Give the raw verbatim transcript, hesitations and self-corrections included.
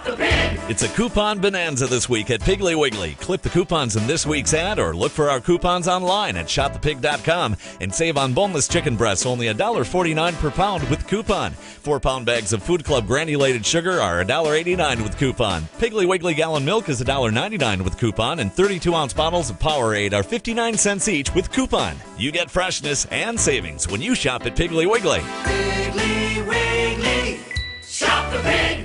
Shop the Pig! It's a coupon bonanza this week at Piggly Wiggly. Clip the coupons in this week's ad or look for our coupons online at shop the pig dot com and save on boneless chicken breasts only one dollar forty-nine per pound with coupon. Four-pound bags of Food Club granulated sugar are one dollar eighty-nine with coupon. Piggly Wiggly gallon milk is one dollar ninety-nine with coupon, and thirty-two ounce bottles of Powerade are fifty-nine cents each with coupon. You get freshness and savings when you shop at Piggly Wiggly. Wiggly, Wiggly, Shop the Pig!